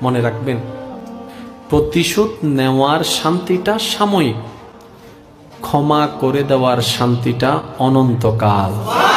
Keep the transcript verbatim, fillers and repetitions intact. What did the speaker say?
মনে রাখবেন, প্রতিশোধ নেওয়ার শান্তিটা সাময়িক, ক্ষমা করে দেওয়ার শান্তিটা অনন্তকাল।